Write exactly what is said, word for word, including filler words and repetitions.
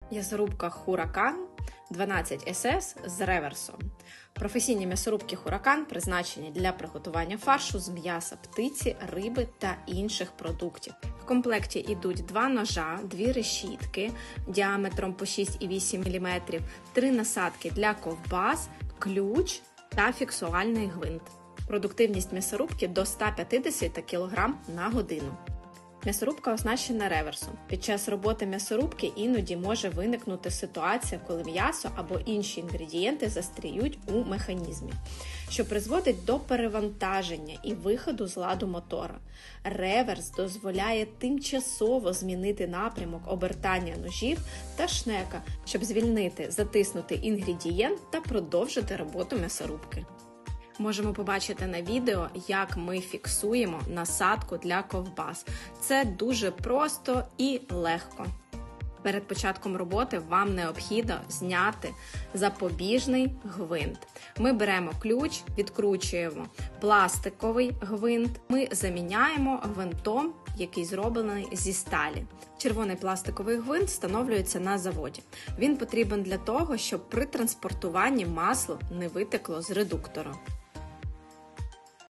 М'ясорубка Huracan дванадцять ес ес з реверсом. Професійні м'ясорубки Huracan призначені для приготування фаршу з м'яса птиці, риби та інших продуктів. В комплекті йдуть два ножа, дві решітки діаметром по шість і вісім міліметрів, три насадки для ковбас, ключ та фіксувальний гвинт. Продуктивність м'ясорубки до ста п'ятдесят кілограмів на годину. М'ясорубка оснащена реверсом. Під час роботи м'ясорубки іноді може виникнути ситуація, коли м'ясо або інші інгредієнти застряють у механізмі, що призводить до перевантаження і виходу з ладу мотора. Реверс дозволяє тимчасово змінити напрямок обертання ножів та шнека, щоб звільнити затиснутий інгредієнт та продовжити роботу м'ясорубки. Можемо побачити на відео, як ми фіксуємо насадку для ковбас. Це дуже просто і легко. Перед початком роботи вам необхідно зняти запобіжний гвинт. Ми беремо ключ, відкручуємо пластиковий гвинт. Ми заміняємо гвинтом, який зроблений зі сталі. Червоний пластиковий гвинт встановлюється на заводі. Він потрібен для того, щоб при транспортуванні масло не витекло з редуктора.